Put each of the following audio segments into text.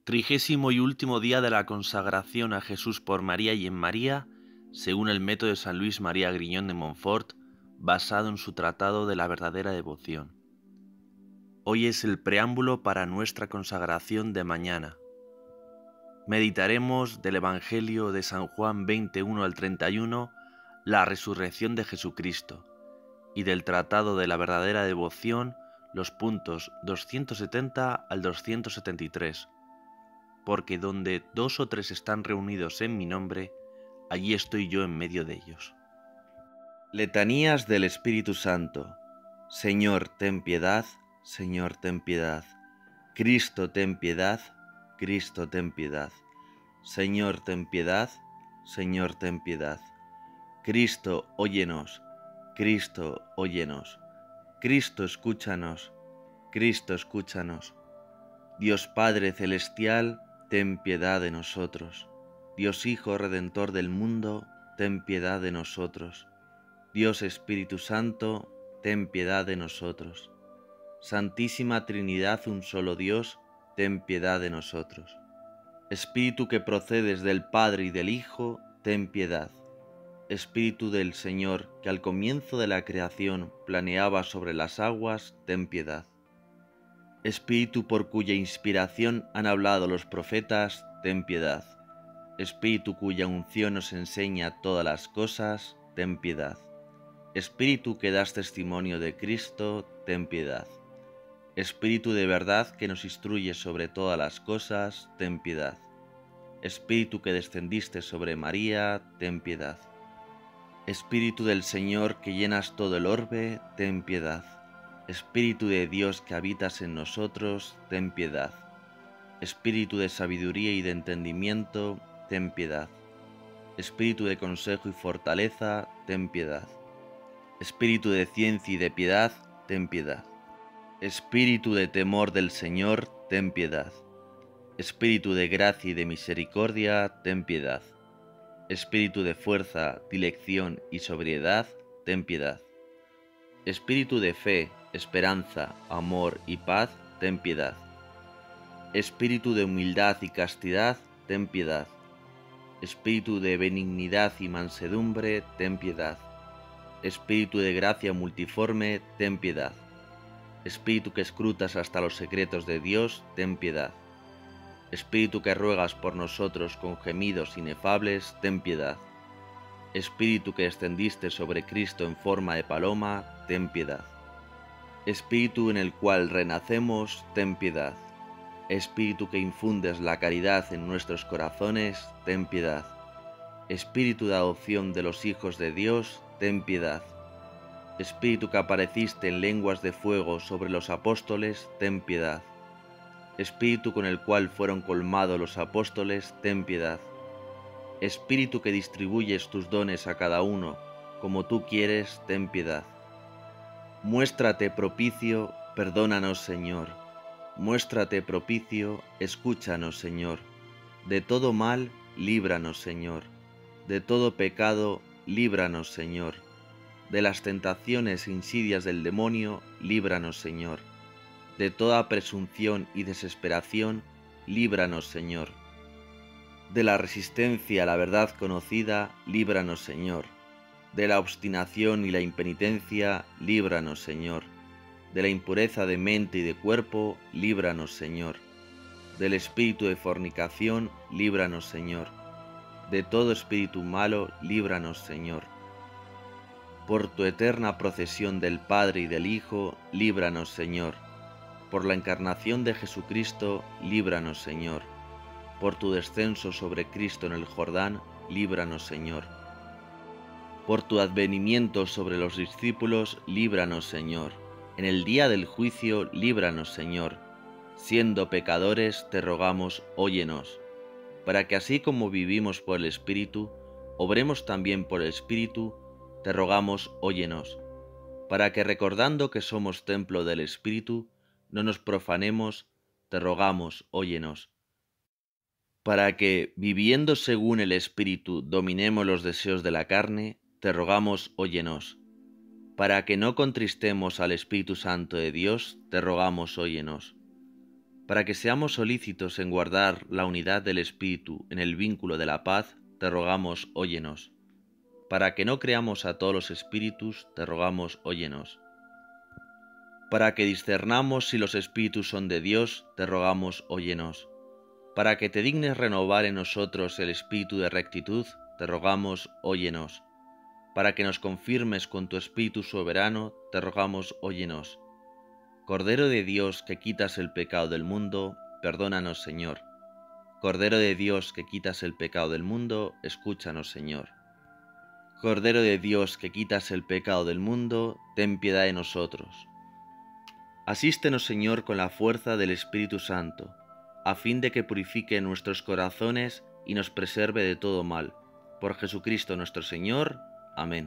Trigésimo y último día de la consagración a Jesús por María y en María, según el método de San Luis María Griñón de Montfort, basado en su Tratado de la verdadera devoción. Hoy es el preámbulo para nuestra consagración de mañana. Meditaremos del Evangelio de San Juan 21 al 31, la resurrección de Jesucristo, y del Tratado de la verdadera devoción, los puntos 270 al 273. Porque donde 2 o 3 están reunidos en mi nombre, allí estoy yo en medio de ellos. Letanías del Espíritu Santo. Señor, ten piedad, Señor, ten piedad. Cristo, ten piedad, Cristo, ten piedad. Señor, ten piedad, Señor, ten piedad. Cristo, óyenos, Cristo, óyenos. Cristo, escúchanos, Cristo, escúchanos. Dios Padre Celestial, ten piedad de nosotros. Dios Hijo Redentor del mundo, ten piedad de nosotros. Dios Espíritu Santo, ten piedad de nosotros. Santísima Trinidad, un solo Dios, ten piedad de nosotros. Espíritu que procedes del Padre y del Hijo, ten piedad. Espíritu del Señor, que al comienzo de la creación planeaba sobre las aguas, ten piedad. Espíritu por cuya inspiración han hablado los profetas, ten piedad. Espíritu cuya unción nos enseña todas las cosas, ten piedad. Espíritu que das testimonio de Cristo, ten piedad. Espíritu de verdad que nos instruye sobre todas las cosas, ten piedad. Espíritu que descendiste sobre María, ten piedad. Espíritu del Señor que llenas todo el orbe, ten piedad. Espíritu de Dios que habitas en nosotros, ten piedad. Espíritu de sabiduría y de entendimiento, ten piedad. Espíritu de consejo y fortaleza, ten piedad. Espíritu de ciencia y de piedad, ten piedad. Espíritu de temor del Señor, ten piedad. Espíritu de gracia y de misericordia, ten piedad. Espíritu de fuerza, dilección y sobriedad, ten piedad. Espíritu de fe, esperanza, amor y paz, ten piedad. Espíritu de humildad y castidad, ten piedad. Espíritu de benignidad y mansedumbre, ten piedad. Espíritu de gracia multiforme, ten piedad. Espíritu que escrutas hasta los secretos de Dios, ten piedad. Espíritu que ruegas por nosotros con gemidos inefables, ten piedad. Espíritu que descendiste sobre Cristo en forma de paloma, ten piedad. Espíritu en el cual renacemos, ten piedad. Espíritu que infundes la caridad en nuestros corazones, ten piedad. Espíritu de adopción de los hijos de Dios, ten piedad. Espíritu que apareciste en lenguas de fuego sobre los apóstoles, ten piedad. Espíritu con el cual fueron colmados los apóstoles, ten piedad. Espíritu que distribuyes tus dones a cada uno, como tú quieres, ten piedad. Muéstrate propicio, perdónanos, Señor. Muéstrate propicio, escúchanos, Señor. De todo mal, líbranos, Señor. De todo pecado, líbranos, Señor. De las tentaciones e insidias del demonio, líbranos, Señor. De toda presunción y desesperación, líbranos, Señor. De la resistencia a la verdad conocida, líbranos, Señor. De la obstinación y la impenitencia, líbranos, Señor. De la impureza de mente y de cuerpo, líbranos, Señor. Del espíritu de fornicación, líbranos, Señor. De todo espíritu malo, líbranos, Señor. Por tu eterna procesión del Padre y del Hijo, líbranos, Señor. Por la encarnación de Jesucristo, líbranos, Señor. Por tu descenso sobre Cristo en el Jordán, líbranos, Señor. Por tu advenimiento sobre los discípulos, líbranos, Señor. En el día del juicio, líbranos, Señor. Siendo pecadores, te rogamos, óyenos, para que así como vivimos por el Espíritu, obremos también por el Espíritu, te rogamos, óyenos, para que recordando que somos templo del Espíritu, no nos profanemos, te rogamos, óyenos, para que, viviendo según el Espíritu, dominemos los deseos de la carne, te rogamos, óyenos, para que no contristemos al Espíritu Santo de Dios, te rogamos, óyenos. Para que seamos solícitos en guardar la unidad del Espíritu en el vínculo de la paz, te rogamos, óyenos. Para que no creamos a todos los espíritus, te rogamos, óyenos. Para que discernamos si los espíritus son de Dios, te rogamos, óyenos. Para que te dignes renovar en nosotros el espíritu de rectitud, te rogamos, óyenos. Para que nos confirmes con tu Espíritu soberano, te rogamos, óyenos. Cordero de Dios que quitas el pecado del mundo, perdónanos, Señor. Cordero de Dios que quitas el pecado del mundo, escúchanos, Señor. Cordero de Dios que quitas el pecado del mundo, ten piedad de nosotros. Asístenos, Señor, con la fuerza del Espíritu Santo, a fin de que purifique nuestros corazones y nos preserve de todo mal. Por Jesucristo nuestro Señor. Amén.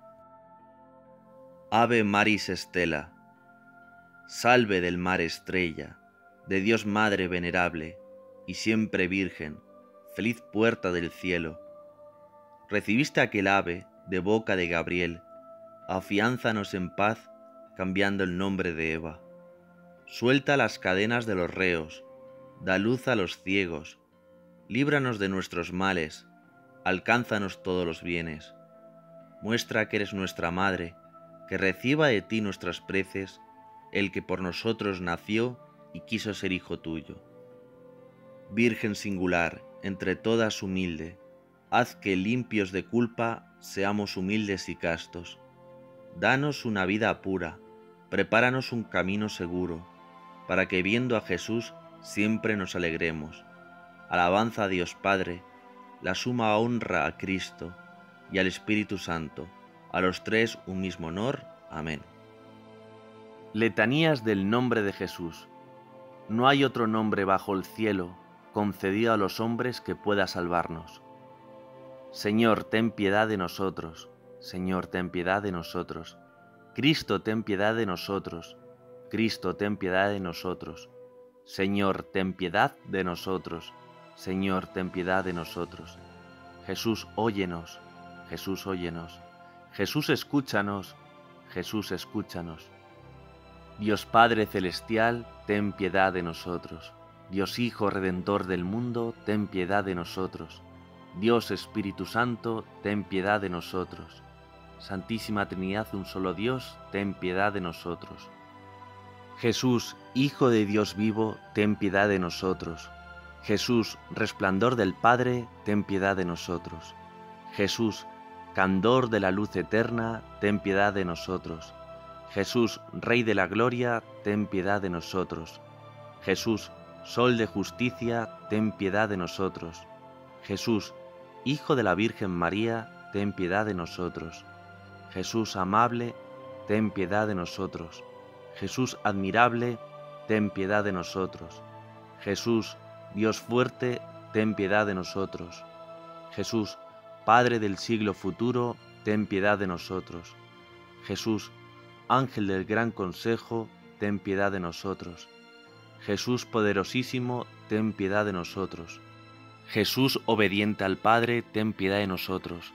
Ave Maris Stella. Salve del mar estrella, de Dios Madre venerable, y siempre Virgen, feliz puerta del cielo. Recibiste aquel ave de boca de Gabriel, afiánzanos en paz, cambiando el nombre de Eva. Suelta las cadenas de los reos, da luz a los ciegos, líbranos de nuestros males, alcánzanos todos los bienes. Muestra que eres nuestra Madre, que reciba de ti nuestras preces, el que por nosotros nació y quiso ser hijo tuyo. Virgen singular, entre todas humilde, haz que limpios de culpa seamos humildes y castos. Danos una vida pura, prepáranos un camino seguro, para que viendo a Jesús siempre nos alegremos. Alabanza a Dios Padre, la suma honra a Cristo y al Espíritu Santo, a los tres un mismo honor. Amén. Letanías del nombre de Jesús. No hay otro nombre bajo el cielo concedido a los hombres que pueda salvarnos. Señor, ten piedad de nosotros. Señor, ten piedad de nosotros. Cristo, ten piedad de nosotros. Cristo, ten piedad de nosotros. Señor, ten piedad de nosotros. Señor, ten piedad de nosotros. Jesús, óyenos. Jesús, óyenos. Jesús, escúchanos. Jesús, escúchanos. Dios Padre Celestial, ten piedad de nosotros. Dios Hijo Redentor del mundo, ten piedad de nosotros. Dios Espíritu Santo, ten piedad de nosotros. Santísima Trinidad, un solo Dios, ten piedad de nosotros. Jesús, Hijo de Dios vivo, ten piedad de nosotros. Jesús, resplandor del Padre, ten piedad de nosotros. Jesús, candor de la luz eterna, ten piedad de nosotros. Jesús, Rey de la gloria, ten piedad de nosotros. Jesús, Sol de justicia, ten piedad de nosotros. Jesús, Hijo de la Virgen María, ten piedad de nosotros. Jesús amable, ten piedad de nosotros. Jesús admirable, ten piedad de nosotros. Jesús, Dios fuerte, ten piedad de nosotros. Jesús, Padre del siglo futuro, ten piedad de nosotros. Jesús, Ángel del gran consejo, ten piedad de nosotros. Jesús poderosísimo, ten piedad de nosotros. Jesús obediente al Padre, ten piedad de nosotros.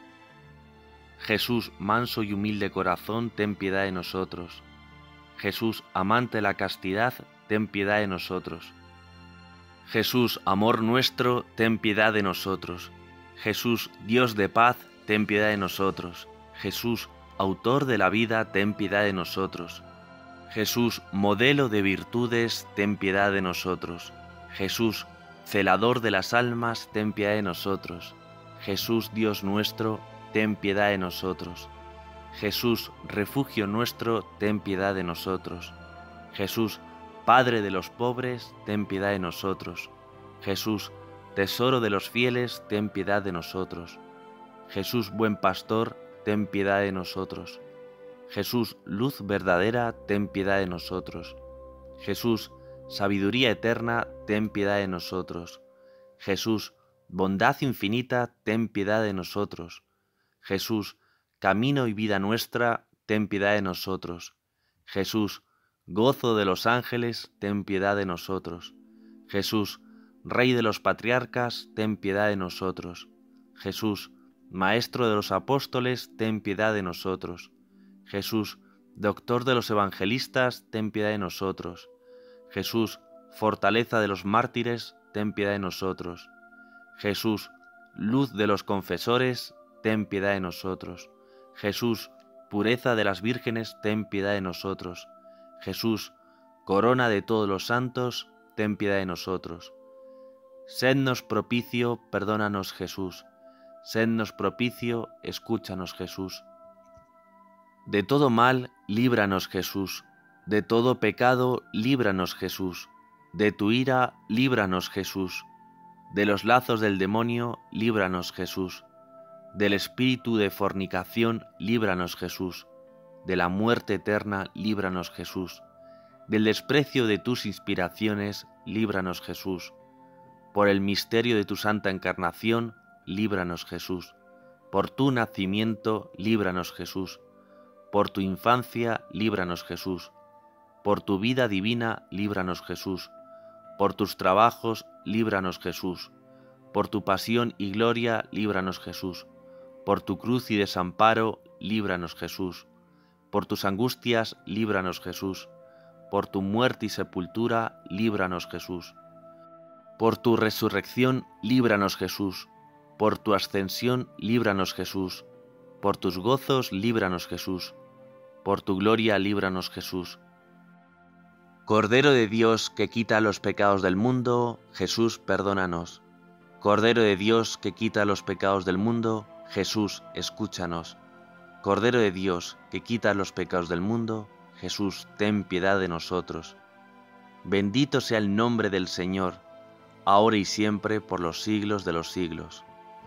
Jesús manso y humilde corazón, ten piedad de nosotros. Jesús amante de la castidad, ten piedad de nosotros. Jesús amor nuestro, ten piedad de nosotros. Jesús Dios de paz, ten piedad de nosotros. Jesús autor de la vida, ten piedad de nosotros. Jesús, modelo de virtudes, ten piedad de nosotros. Jesús, celador de las almas, ten piedad de nosotros. Jesús, Dios nuestro, ten piedad de nosotros. Jesús, refugio nuestro, ten piedad de nosotros. Jesús, Padre de los pobres, ten piedad de nosotros. Jesús, tesoro de los fieles, ten piedad de nosotros. Jesús, buen pastor, ten piedad de nosotros. Jesús, luz verdadera, ten piedad de nosotros. Jesús, sabiduría eterna, ten piedad de nosotros. Jesús, bondad infinita, ten piedad de nosotros. Jesús, camino y vida nuestra, ten piedad de nosotros. Jesús, gozo de los ángeles, ten piedad de nosotros. Jesús, Rey de los patriarcas, ten piedad de nosotros. Jesús, Maestro de los apóstoles, ten piedad de nosotros. Jesús, Doctor de los evangelistas, ten piedad de nosotros. Jesús, fortaleza de los mártires, ten piedad de nosotros. Jesús, luz de los confesores, ten piedad de nosotros. Jesús, pureza de las vírgenes, ten piedad de nosotros. Jesús, corona de todos los santos, ten piedad de nosotros. Sednos propicio, perdónanos Jesús. Sednos propicio, escúchanos Jesús. De todo mal, líbranos Jesús. De todo pecado, líbranos Jesús. De tu ira, líbranos Jesús. De los lazos del demonio, líbranos Jesús. Del espíritu de fornicación, líbranos Jesús. De la muerte eterna, líbranos Jesús. Del desprecio de tus inspiraciones, líbranos Jesús. Por el misterio de tu santa encarnación, líbranos Jesús. Por tu nacimiento, líbranos Jesús. Por tu infancia, líbranos Jesús. Por tu vida divina, líbranos Jesús. Por tus trabajos, líbranos Jesús. Por tu pasión y gloria, líbranos Jesús. Por tu cruz y desamparo, líbranos Jesús. Por tus angustias, líbranos Jesús. Por tu muerte y sepultura, líbranos Jesús. Por tu resurrección, líbranos Jesús. Por tu ascensión, líbranos Jesús. Por tus gozos, líbranos Jesús. Por tu gloria, líbranos Jesús. Cordero de Dios que quita los pecados del mundo, Jesús, perdónanos. Cordero de Dios que quita los pecados del mundo, Jesús, escúchanos. Cordero de Dios que quita los pecados del mundo, Jesús, ten piedad de nosotros. Bendito sea el nombre del Señor, ahora y siempre por los siglos de los siglos.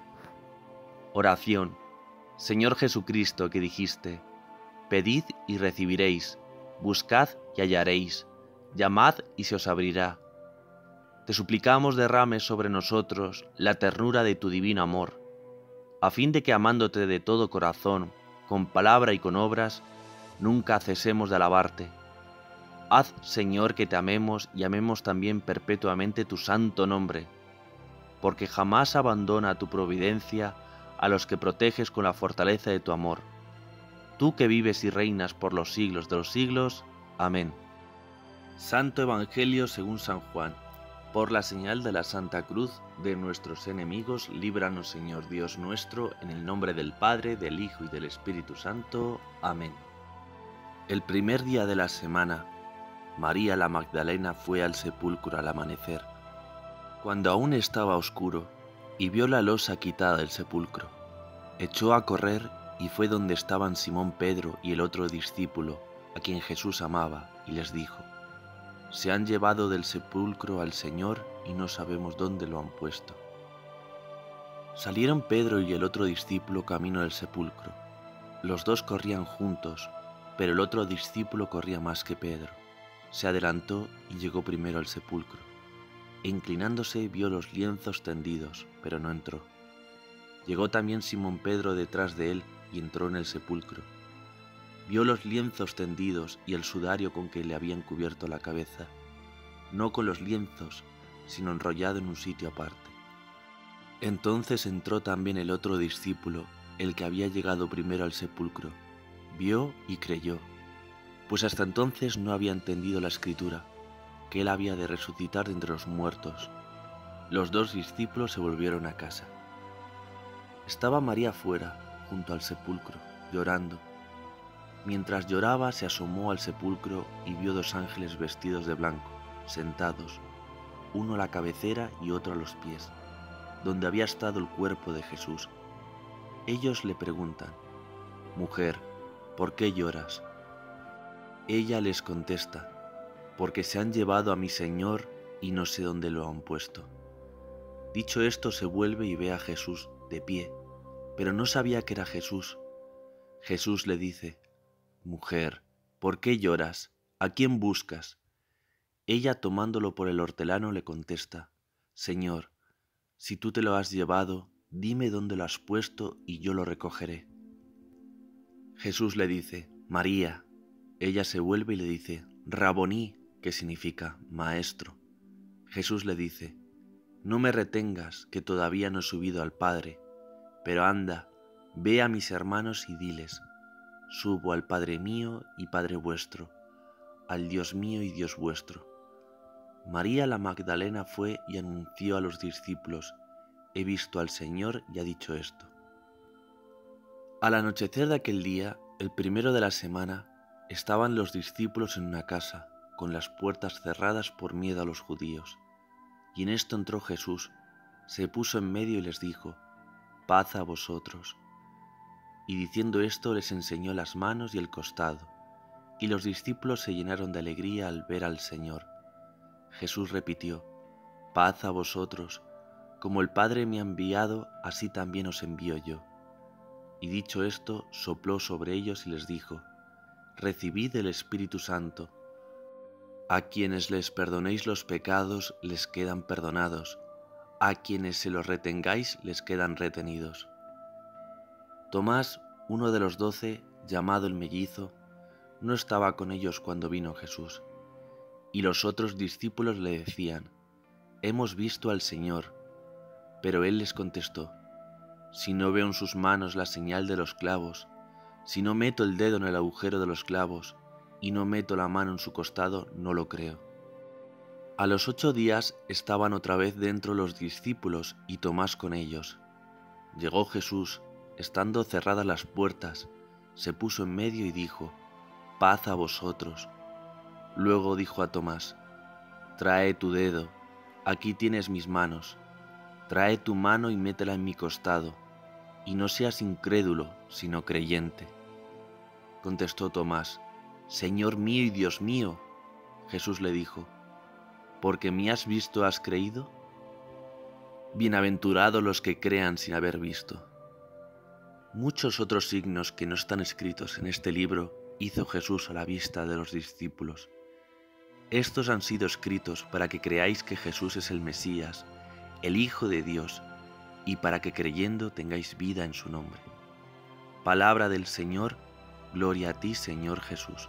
Oración. Señor Jesucristo, que dijiste: pedid y recibiréis, buscad y hallaréis, llamad y se os abrirá. Te suplicamos derrames sobre nosotros la ternura de tu divino amor, a fin de que amándote de todo corazón, con palabra y con obras, nunca cesemos de alabarte. Haz, Señor, que te amemos y amemos también perpetuamente tu santo nombre, porque jamás abandona tu providencia a los que proteges con la fortaleza de tu amor. Tú que vives y reinas por los siglos de los siglos. Amén. Santo Evangelio según San Juan. Por la señal de la Santa Cruz de nuestros enemigos, líbranos, Señor Dios nuestro, en el nombre del Padre, del Hijo y del Espíritu Santo. Amén. El primer día de la semana, María la Magdalena fue al sepulcro al amanecer, cuando aún estaba oscuro, y vio la losa quitada del sepulcro. Echó a correr y fue donde estaban Simón Pedro y el otro discípulo, a quien Jesús amaba, y les dijo: se han llevado del sepulcro al Señor y no sabemos dónde lo han puesto. Salieron Pedro y el otro discípulo camino del sepulcro. Los dos corrían juntos, pero el otro discípulo corría más que Pedro. Se adelantó y llegó primero al sepulcro. E inclinándose vio los lienzos tendidos, pero no entró. Llegó también Simón Pedro detrás de él y entró en el sepulcro. Vio los lienzos tendidos y el sudario con que le habían cubierto la cabeza, no con los lienzos, sino enrollado en un sitio aparte. Entonces entró también el otro discípulo, el que había llegado primero al sepulcro. Vio y creyó, pues hasta entonces no había entendido la Escritura, que él había de resucitar de entre los muertos. Los dos discípulos se volvieron a casa. Estaba María fuera, junto al sepulcro, llorando. Mientras lloraba, se asomó al sepulcro y vio dos ángeles vestidos de blanco, sentados, uno a la cabecera y otro a los pies, donde había estado el cuerpo de Jesús. Ellos le preguntan: mujer, ¿por qué lloras? Ella les contesta: porque se han llevado a mi Señor y no sé dónde lo han puesto. Dicho esto, se vuelve y ve a Jesús de pie, pero no sabía que era Jesús. Jesús le dice: mujer, ¿por qué lloras? ¿A quién buscas? Ella, tomándolo por el hortelano, le contesta: Señor, si tú te lo has llevado, dime dónde lo has puesto y yo lo recogeré. Jesús le dice: María. Ella se vuelve y le dice: Raboní, que significa maestro. Jesús le dice: no me retengas, que todavía no he subido al Padre, pero anda, ve a mis hermanos y diles: subo al Padre mío y Padre vuestro, al Dios mío y Dios vuestro. María la Magdalena fue y anunció a los discípulos: «He visto al Señor y ha dicho esto». Al anochecer de aquel día, el primero de la semana, estaban los discípulos en una casa, con las puertas cerradas por miedo a los judíos. Y en esto entró Jesús, se puso en medio y les dijo: «Paz a vosotros». Y diciendo esto les enseñó las manos y el costado, y los discípulos se llenaron de alegría al ver al Señor. Jesús repitió: «Paz a vosotros, como el Padre me ha enviado, así también os envío yo». Y dicho esto, sopló sobre ellos y les dijo: «Recibid el Espíritu Santo. A quienes les perdonéis los pecados, les quedan perdonados; a quienes se los retengáis, les quedan retenidos». Tomás, uno de los 12, llamado el Mellizo, no estaba con ellos cuando vino Jesús. Y los otros discípulos le decían: «Hemos visto al Señor». Pero él les contestó: «Si no veo en sus manos la señal de los clavos, si no meto el dedo en el agujero de los clavos, y no meto la mano en su costado, no lo creo». A los 8 días estaban otra vez dentro los discípulos y Tomás con ellos. Llegó Jesús, estando cerradas las puertas, se puso en medio y dijo: «Paz a vosotros». Luego dijo a Tomás: «Trae tu dedo, aquí tienes mis manos. Trae tu mano y métela en mi costado, y no seas incrédulo, sino creyente». Contestó Tomás: «Señor mío y Dios mío». Jesús le dijo: «¿Porque me has visto has creído? Bienaventurados los que crean sin haber visto». Muchos otros signos que no están escritos en este libro hizo Jesús a la vista de los discípulos. Estos han sido escritos para que creáis que Jesús es el Mesías, el Hijo de Dios, y para que creyendo tengáis vida en su nombre. Palabra del Señor, gloria a ti, Señor Jesús.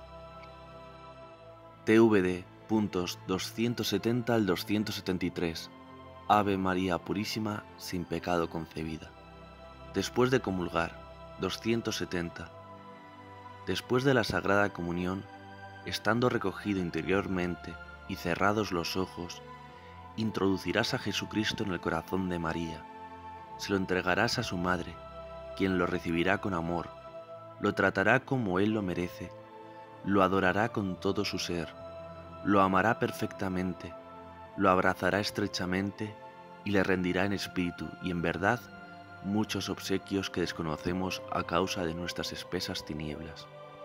TVD, puntos 270 al 273. Ave María Purísima, sin pecado concebida. Después de comulgar, 270. Después de la Sagrada Comunión, estando recogido interiormente y cerrados los ojos, introducirás a Jesucristo en el corazón de María, se lo entregarás a su madre, quien lo recibirá con amor, lo tratará como Él lo merece, lo adorará con todo su ser, lo amará perfectamente, lo abrazará estrechamente y le rendirá en espíritu y en verdad muchos obsequios que desconocemos a causa de nuestras espesas tinieblas.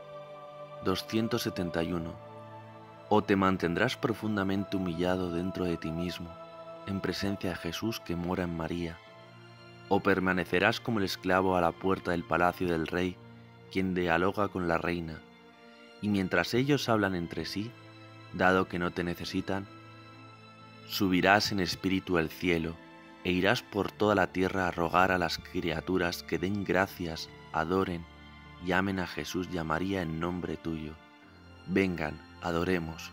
271. O te mantendrás profundamente humillado dentro de ti mismo, en presencia de Jesús que mora en María, o permanecerás como el esclavo a la puerta del palacio del rey, quien dialoga con la reina, y mientras ellos hablan entre sí, dado que no te necesitan, subirás en espíritu al cielo, e irás por toda la tierra a rogar a las criaturas que den gracias, adoren y amen a Jesús y a María en nombre tuyo. Vengan, adoremos.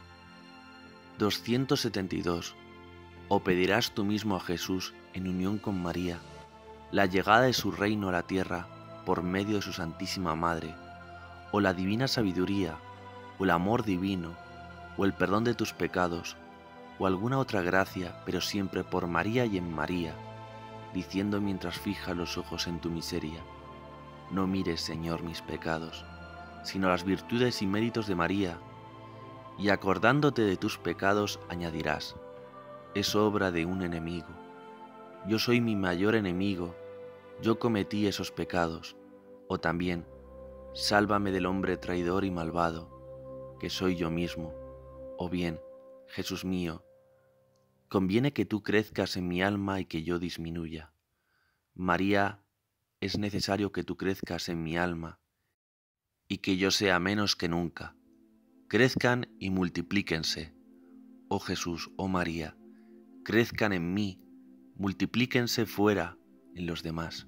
272. O pedirás tú mismo a Jesús, en unión con María, la llegada de su reino a la tierra por medio de su Santísima Madre, o la divina sabiduría, o el amor divino, o el perdón de tus pecados, o alguna otra gracia, pero siempre por María y en María, diciendo mientras fijas los ojos en tu miseria: no mires, Señor, mis pecados, sino las virtudes y méritos de María, y acordándote de tus pecados añadirás: es obra de un enemigo. Yo soy mi mayor enemigo, yo cometí esos pecados. O también: sálvame del hombre traidor y malvado, que soy yo mismo. O bien: Jesús mío, conviene que tú crezcas en mi alma y que yo disminuya. María, es necesario que tú crezcas en mi alma y que yo sea menos que nunca. Crezcan y multiplíquense. Oh Jesús, oh María, crezcan en mí, multiplíquense fuera en los demás.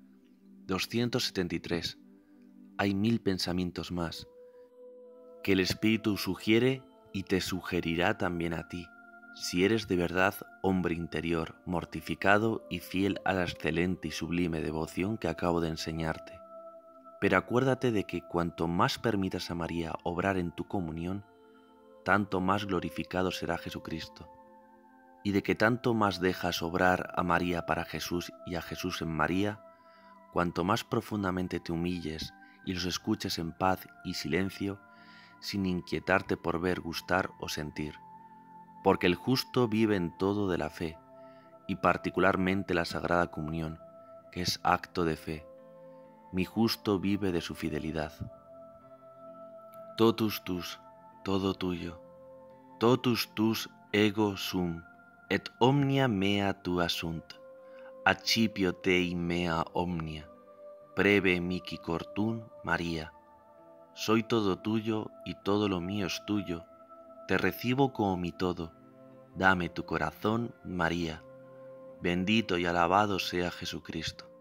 273. Hay 1000 pensamientos más que el Espíritu sugiere y te sugerirá también a ti, si eres de verdad hombre interior, mortificado y fiel a la excelente y sublime devoción que acabo de enseñarte. Pero acuérdate de que cuanto más permitas a María obrar en tu comunión, tanto más glorificado será Jesucristo, y de que tanto más dejas obrar a María para Jesús y a Jesús en María, cuanto más profundamente te humilles y los escuches en paz y silencio, sin inquietarte por ver, gustar o sentir, porque el justo vive en todo de la fe, y particularmente la Sagrada Comunión, que es acto de fe. Mi justo vive de su fidelidad. Totus tus, todo tuyo, totus tus ego sum, et omnia mea tua sunt, accipio tei mea omnia, preve mihi cortum María. Soy todo tuyo y todo lo mío es tuyo, te recibo como mi todo, dame tu corazón, María. Bendito y alabado sea Jesucristo.